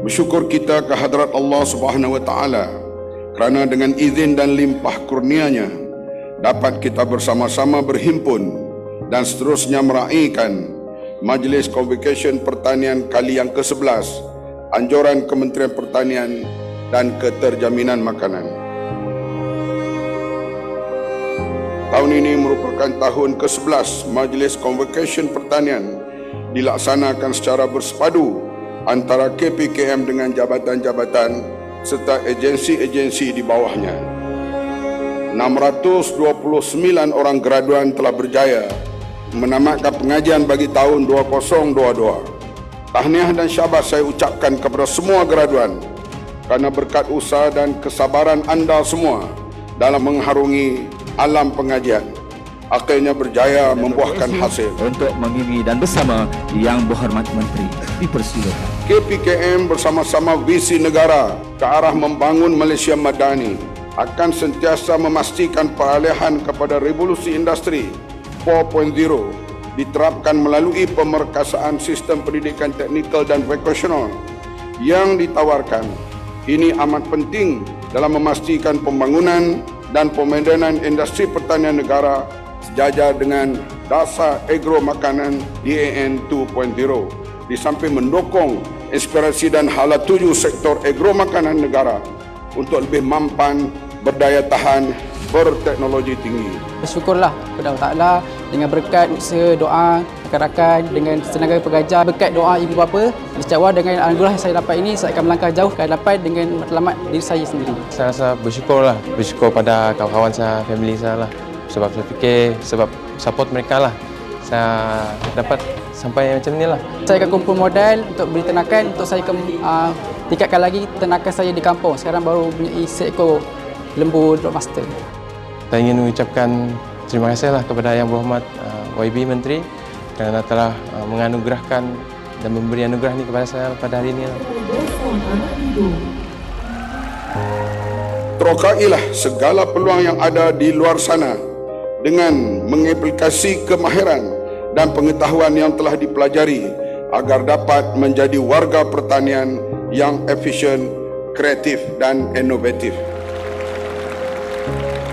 Bersyukur kita ke hadrat Allah Subhanahu wa taala kerana dengan izin dan limpah kurnia-Nya dapat kita bersama-sama berhimpun dan seterusnya meraihkan Majlis Convocation Pertanian kali yang ke-11 anjuran Kementerian Pertanian dan Keterjaminan Makanan. Tahun ini merupakan tahun ke-11 Majlis Convocation Pertanian dilaksanakan secara bersepadu antara KPKM dengan jabatan-jabatan serta agensi-agensi di bawahnya. 629 orang graduan telah berjaya menamatkan pengajian bagi tahun 2022. Tahniah dan syabas saya ucapkan kepada semua graduan kerana berkat usaha dan kesabaran anda semua dalam mengharungi alam pengajian, akhirnya berjaya membuahkan hasil. Untuk mengiringi dan bersama Yang Berhormat Menteri, dipersilakan. KPKM bersama-sama visi negara ke arah membangun Malaysia Madani akan sentiasa memastikan peralihan kepada revolusi industri 4.0 diterapkan melalui pemerkasaan sistem pendidikan teknikal dan vokasional yang ditawarkan. Ini amat penting dalam memastikan pembangunan dan pemodenan industri pertanian negara sejajar dengan dasar agro makanan DAN 2.0 di samping mendukung inspirasi dan hala tuju sektor agro makanan negara untuk lebih mampan, berdaya tahan, berteknologi tinggi. Bersyukurlah kepada Allah Ta'ala dengan berkat usaha doa rakan-rakan dengan tenaga pengajar, berkat doa ibu bapa, insya-Allah dengan anugerah yang saya dapat ini saya akan melangkah jauh ke hadapan dengan matlamat diri saya sendiri. Saya rasa bersyukur pada kawan-kawan saya, family saya lah. Sebab saya fikir sebab support mereka lah saya dapat sampai macam ni lah. Saya akan kumpul modal untuk beli ternakan untuk saya tingkatkan lagi ternakan saya di kampung. Sekarang baru mempunyai seekor lembu dog master. Saya ingin mengucapkan terima kasih lah kepada Yang Berhormat YB Menteri kerana telah menganugerahkan dan memberi anugerah ni kepada saya pada hari ini. Terokailah segala peluang yang ada di luar sana dengan mengaplikasi kemahiran dan pengetahuan yang telah dipelajari agar dapat menjadi warga pertanian yang efisien, kreatif dan inovatif.